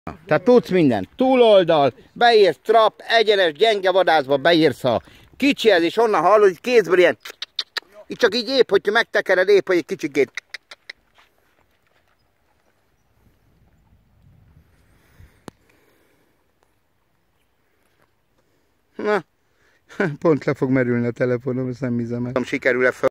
Tehát tudsz mindent. Túloldal, beírsz trap, egyenes, gyenge vadászba beírsz a kicsihez, és onnan hallod, hogy kézből ilyen... Itt csak így épp, hogy megtekered, épp, hogy egy kicsikét... Na, pont le fog merülni a telefonom, ezt nem hiszem el. Sikerül-e föl?